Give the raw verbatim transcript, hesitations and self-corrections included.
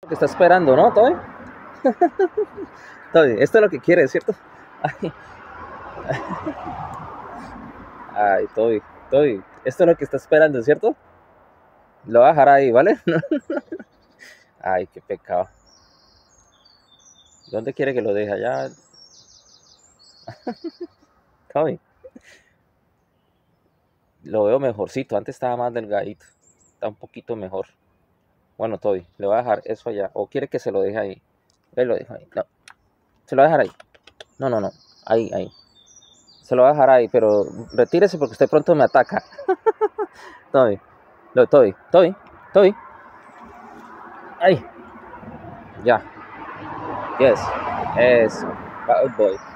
Lo que está esperando, ¿no, Toby? Toby, esto es lo que quiere, ¿cierto? Ay, ay, Toby, Toby, esto es lo que está esperando, ¿cierto? Lo voy a dejar ahí, ¿vale? Ay, qué pecado. ¿Dónde quiere que lo deje? Allá. Toby, lo veo mejorcito. Antes estaba más delgadito. Está un poquito mejor. Bueno, Toby, le voy a dejar eso allá. ¿O quiere que se lo deje ahí? Ve, lo dejo ahí. No, se lo voy a dejar ahí. No, no, no. Ahí, ahí. Se lo voy a dejar ahí, pero retírese porque usted pronto me ataca. Toby, no, Toby, Toby, Toby. Ahí, ya. Yes. Eso. Bad boy.